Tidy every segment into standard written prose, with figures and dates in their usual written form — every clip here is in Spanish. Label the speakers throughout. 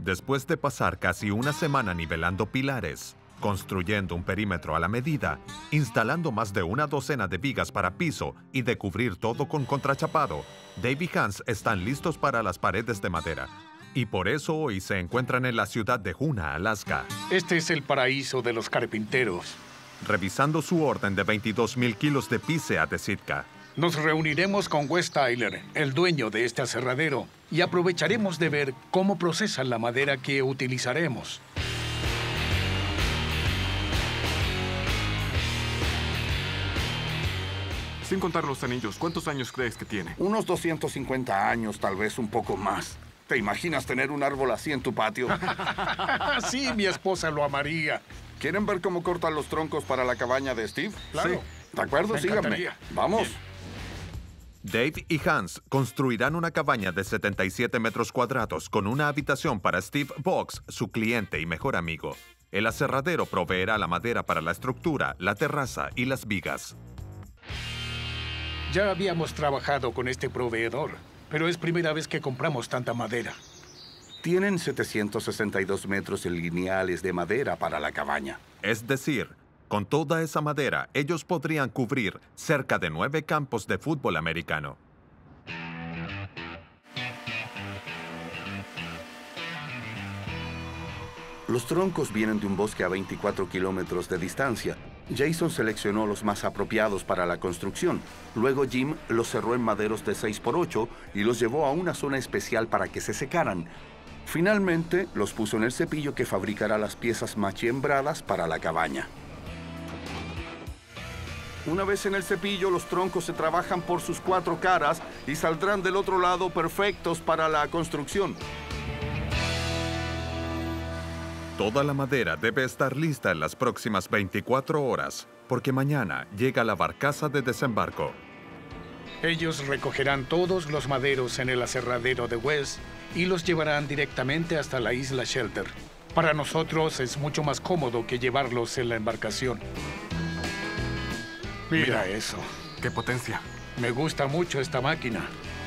Speaker 1: Después de pasar casi una semana nivelando pilares, construyendo un perímetro a la medida, instalando más de una docena de vigas para piso y de cubrir todo con contrachapado, Dave y Hans están listos para las paredes de madera. Y por eso hoy se encuentran en la ciudad de Hoona, Alaska.
Speaker 2: Este es el paraíso de los carpinteros.
Speaker 1: Revisando su orden de 22,000 kilos de pícea de Sitka.
Speaker 2: Nos reuniremos con Wes Tyler, el dueño de este aserradero, y aprovecharemos de ver cómo procesan la madera que utilizaremos.
Speaker 3: Sin contar los anillos, ¿cuántos años crees que tiene?
Speaker 4: Unos 250 años, tal vez un poco más. ¿Te imaginas tener un árbol así en tu patio?
Speaker 2: Sí, mi esposa lo amaría.
Speaker 4: ¿Quieren ver cómo cortan los troncos para la cabaña de Steve?
Speaker 2: Claro.
Speaker 4: Sí. ¿De acuerdo?
Speaker 2: Me
Speaker 4: Síganme.
Speaker 2: encantaría.
Speaker 4: Vamos.
Speaker 2: Bien.
Speaker 1: Dave y Hans construirán una cabaña de 77 metros cuadrados con una habitación para Steve Box, su cliente y mejor amigo. El aserradero proveerá la madera para la estructura, la terraza y las vigas.
Speaker 2: Ya habíamos trabajado con este proveedor, pero es primera vez que compramos tanta madera.
Speaker 4: Tienen 762 metros lineales de madera para la cabaña.
Speaker 1: Es decir, con toda esa madera, ellos podrían cubrir cerca de 9 campos de fútbol americano.
Speaker 4: Los troncos vienen de un bosque a 24 kilómetros de distancia. Jason seleccionó los más apropiados para la construcción. Luego Jim los cerró en maderos de 6x8 y los llevó a una zona especial para que se secaran. Finalmente, los puso en el cepillo que fabricará las piezas machiembradas para la cabaña. Una vez en el cepillo, los troncos se trabajan por sus 4 caras y saldrán del otro lado perfectos para la construcción.
Speaker 1: Toda la madera debe estar lista en las próximas 24 horas, porque mañana llega la barcaza de desembarco.
Speaker 2: Ellos recogerán todos los maderos en el aserradero de Wes y los llevarán directamente hasta la isla Shelter. Para nosotros es mucho más cómodo que llevarlos en la embarcación. Mira eso.
Speaker 3: ¡Qué potencia!
Speaker 2: Me gusta mucho esta máquina.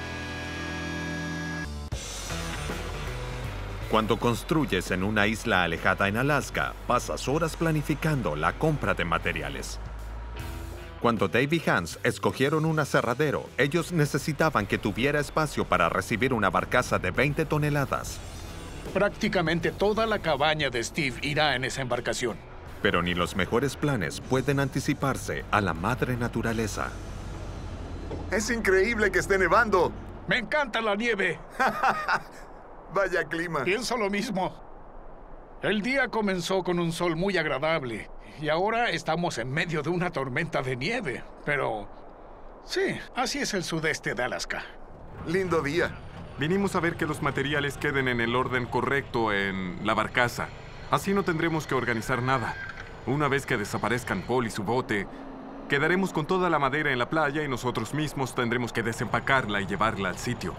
Speaker 1: Cuando construyes en una isla alejada en Alaska, pasas horas planificando la compra de materiales. Cuando Dave y Hans escogieron un aserradero, ellos necesitaban que tuviera espacio para recibir una barcaza de 20 toneladas.
Speaker 2: Prácticamente toda la cabaña de Steve irá en esa embarcación.
Speaker 1: Pero ni los mejores planes pueden anticiparse a la madre naturaleza.
Speaker 5: ¡Es increíble que esté nevando!
Speaker 2: ¡Me encanta la nieve!
Speaker 5: Vaya clima.
Speaker 2: Pienso lo mismo. El día comenzó con un sol muy agradable y ahora estamos en medio de una tormenta de nieve. Pero sí, así es el sudeste de Alaska.
Speaker 5: Lindo día.
Speaker 3: Vinimos a ver que los materiales queden en el orden correcto en la barcaza. Así no tendremos que organizar nada. Una vez que desaparezcan Paul y su bote, quedaremos con toda la madera en la playa y nosotros mismos tendremos que desempacarla y llevarla al sitio.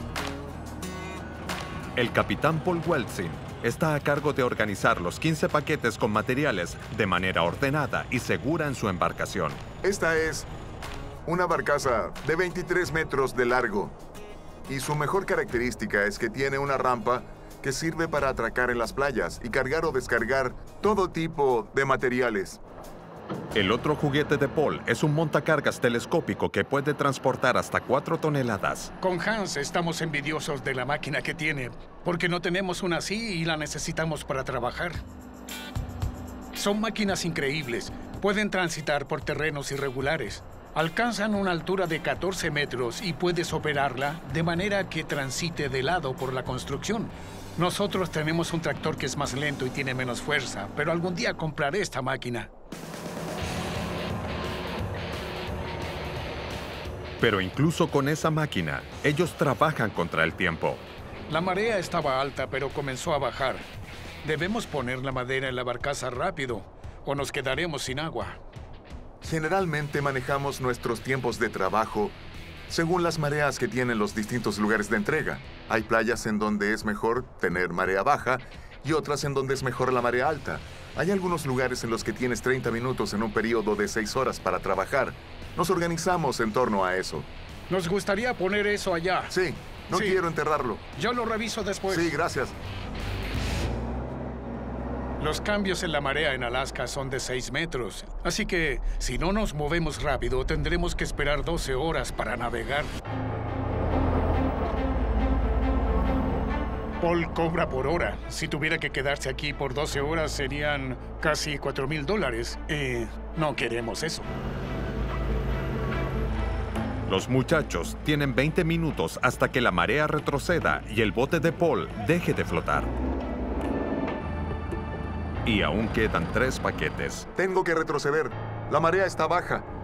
Speaker 1: El capitán Paul Weltzin está a cargo de organizar los 15 paquetes con materiales de manera ordenada y segura en su embarcación.
Speaker 5: Esta es una barcaza de 23 metros de largo. Y su mejor característica es que tiene una rampa que sirve para atracar en las playas y cargar o descargar todo tipo de materiales.
Speaker 1: El otro juguete de Paul es un montacargas telescópico que puede transportar hasta 4 toneladas.
Speaker 2: Con Hans estamos envidiosos de la máquina que tiene, porque no tenemos una así y la necesitamos para trabajar. Son máquinas increíbles. Pueden transitar por terrenos irregulares. Alcanzan una altura de 14 metros y puedes operarla de manera que transite de lado por la construcción. Nosotros tenemos un tractor que es más lento y tiene menos fuerza, pero algún día compraré esta máquina.
Speaker 1: Pero incluso con esa máquina, ellos trabajan contra el tiempo.
Speaker 2: La marea estaba alta, pero comenzó a bajar. Debemos poner la madera en la barcaza rápido, o nos quedaremos sin agua.
Speaker 5: Generalmente manejamos nuestros tiempos de trabajo según las mareas que tienen los distintos lugares de entrega. Hay playas en donde es mejor tener marea baja y otras en donde es mejor la marea alta. Hay algunos lugares en los que tienes 30 minutos en un periodo de 6 horas para trabajar. Nos organizamos en torno a eso.
Speaker 2: Nos gustaría poner eso allá.
Speaker 5: Sí, no
Speaker 2: Sí.
Speaker 5: quiero enterrarlo.
Speaker 2: Yo lo reviso después.
Speaker 5: Sí, gracias.
Speaker 2: Los cambios en la marea en Alaska son de 6 metros. Así que, si no nos movemos rápido, tendremos que esperar 12 horas para navegar. Paul cobra por hora. Si tuviera que quedarse aquí por 12 horas, serían casi $4,000. No queremos eso.
Speaker 1: Los muchachos tienen 20 minutos hasta que la marea retroceda y el bote de Paul deje de flotar. Y aún quedan 3 paquetes.
Speaker 5: Tengo que retroceder. La marea está baja.